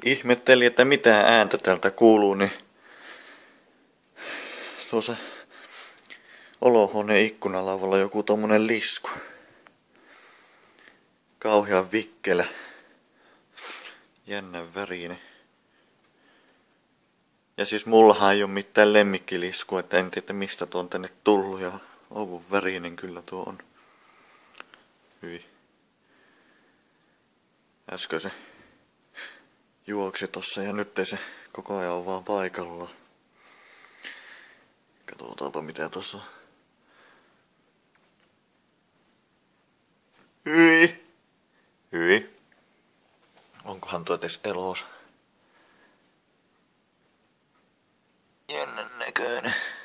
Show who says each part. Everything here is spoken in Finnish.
Speaker 1: ihmetteli, että mitä ääntä täältä kuuluu, niin tuossa olohuoneen ikkunalauvalla joku tommonen lisku. Kauhean vikkelä. Jännän värinen. Ja siis mullahan ei oo mitään lemmikkiliskua, että en tiedä mistä tuo on tänne tullut ja ovun värinen kyllä tuo on. Hyi. Äsken se juoksi tossa ja nyt ei se koko ajan on vaan paikallaan. Katsotaanpa mitä tossa on. Hyi. Hyi. Onkohan tuo edes elossa? Jännän näköinen.